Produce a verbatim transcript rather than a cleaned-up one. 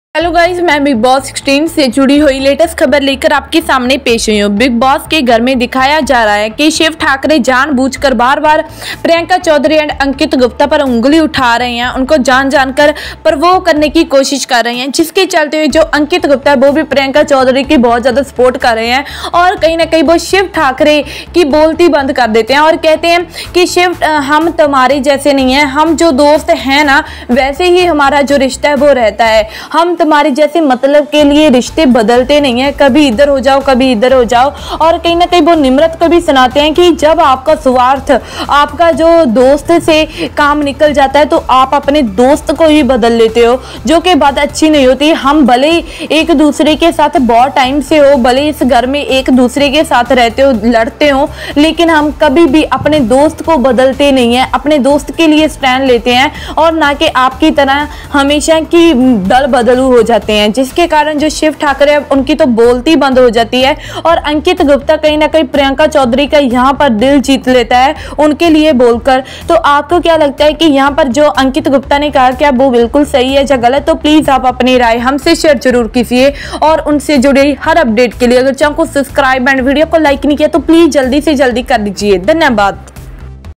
Hello guys, मैं Bigg Boss सोलह से जुड़ी हुई लेटेस्ट खबर लेकर आपके सामने पेश हुई हूँ। बिग बॉस के घर में दिखाया जा रहा है कि शिव ठाकरे जानबूझकर बार बार प्रियंका चौधरी एंड अंकित गुप्ता पर उंगली उठा रहे हैं, उनको जान जानकर प्रवोक करने की कोशिश कर रहे हैं, जिसके चलते हुए जो अंकित गुप्ता है वो भी प्रियंका चौधरी की बहुत ज़्यादा सपोर्ट कर रहे हैं और कहीं ना कहीं वो शिव ठाकरे की बोलती बंद कर देते हैं और कहते हैं कि शिव, हम तुम्हारे जैसे नहीं हैं, हम जो दोस्त हैं ना वैसे ही हमारा जो रिश्ता है वो रहता है, हम तुम्हारे जैसे मतलब के लिए रिश्ते बदलते नहीं है, कभी इधर हो जाओ कभी इधर हो जाओ। और कहीं ना कहीं वो निम्रत को भी सुनाते हैं कि जब आपका स्वार्थ, आपका जो दोस्त से काम निकल जाता है तो आप अपने दोस्त को ही बदल लेते हो, जो कि बात अच्छी नहीं होती। हम भले एक दूसरे के साथ बहुत टाइम से हो, भले इस घर में एक दूसरे के साथ रहते हो, लड़ते हो, लेकिन हम कभी भी अपने दोस्त को बदलते नहीं है, अपने दोस्त के लिए स्टैंड लेते हैं और ना कि आपकी तरह हमेशा की दल बदलू हो जाते हैं, जिसके कारण जो शिव ठाकरे उनकी तो बोलती बंद हो जाती है और अंकित गुप्ता कहीं ना कहीं प्रियंका चौधरी का यहाँ पर दिल जीत लेता है उनके लिए बोलकर। तो आपको क्या लगता है कि यहाँ पर जो अंकित गुप्ता ने कहा क्या वो बिल्कुल सही है या गलत? तो प्लीज आप अपनी राय हमसे शेयर जरूर कीजिए और उनसे जुड़े हर अपडेट के लिए अगर चैनल को सब्सक्राइब एंड वीडियो को लाइक नहीं किया तो प्लीज जल्दी से जल्दी कर दीजिए। धन्यवाद।